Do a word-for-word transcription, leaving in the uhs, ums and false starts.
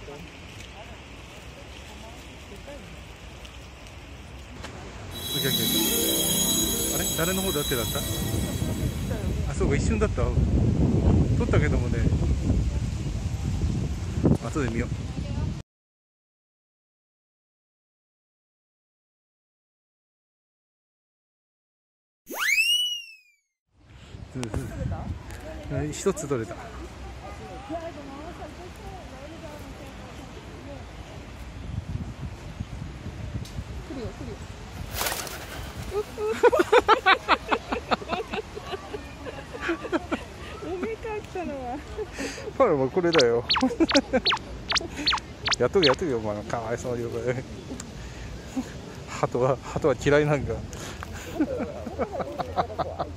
あれ誰の方だってだった？あ、そうか、一瞬だった。撮ったけどもね、後で見よう。うん、一つ取れた。ほら、もうこれだよ。やっとけやっとけよ、お前。かわいそうによ、これ。鳩は鳩は嫌いなんか。